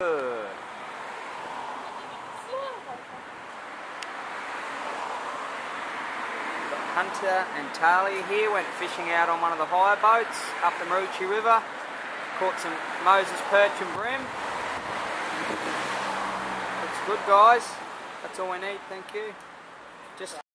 Good. Hunter and Talia here went fishing out on one of the hire boats up the Maroochy River. Caught some Moses Perch and Bream. Looks good, guys. That's all we need, thank you. Just